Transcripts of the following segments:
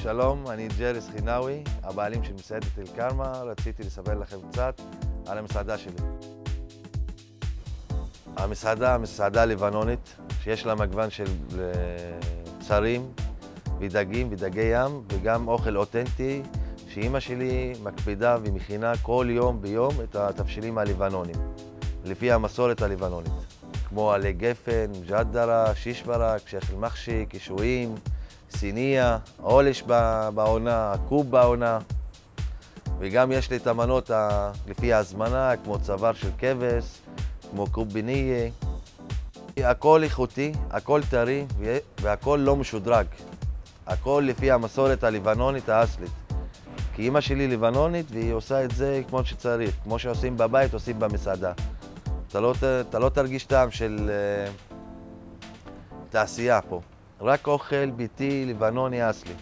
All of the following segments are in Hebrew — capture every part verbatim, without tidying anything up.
שלום, אני ג'רס חינאווי, הבעלים של מסעדת אל-כרמה. רציתי לספר לכם קצת על המסעדה שלי. המסעדה, מסעדה לבנונית, שיש לה מגוון של בשרים ודגים ודגי ים, וגם אוכל אותנטי, שאימא שלי מקפידה ומכינה כל יום ביום את התבשילים הלבנונים, לפי המסורת הלבנונית, כמו עלי גפן, מג'דרה, שיש ברק, שייח אל-מחשי, קישואים, סיניה, עולש בעונה, קוב בעונה, וגם יש לי את המנות לפי ההזמנה, כמו צוואר של כבש, כמו קוב בניה. הכל איכותי, הכל טרי והכל לא משודרג. הכל לפי המסורת הלבנונית האסלית. כי אמא שלי לבנונית והיא עושה את זה כמו שצריך, כמו שעושים בבית, עושים במסעדה. אתה לא, אתה לא תרגיש טעם של uh, תעשייה פה. רק אוכל ביתי לבנוני אסלי.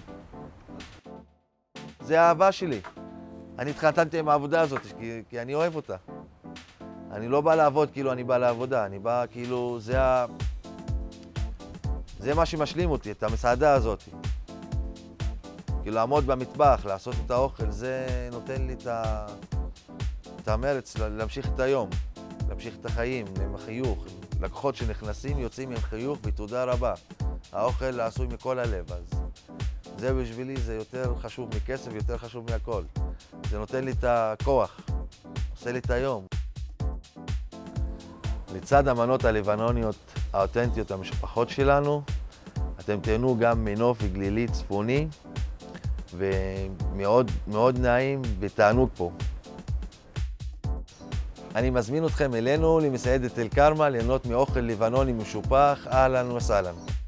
זה האהבה שלי. אני התחתנתי עם העבודה הזאת כי, כי אני אוהב אותה. אני לא בא לעבוד כאילו אני בא לעבודה, אני בא כאילו, זה ה... זה מה שמשלים אותי, את המסעדה הזאת. כאילו לעמוד במטבח, לעשות את האוכל, זה נותן לי את, ה... את המרץ להמשיך את היום, להמשיך את החיים, עם החיוך. לקוחות שנכנסים יוצאים עם חיוך ותודה רבה. האוכל עשוי מכל הלב, אז זה בשבילי, זה יותר חשוב מכסף, יותר חשוב מהכל. זה נותן לי את הכוח, עושה לי את היום. לצד המנות הלבנוניות האותנטיות המשפחות שלנו, אתם תהנו גם מנוף וגלילי צפוני, ומאוד מאוד נעים ותענוג פה. אני מזמין אתכם אלינו למסעדת אל-כרמה ליהנות מאוכל לבנוני משופח. אהלן וסהלן.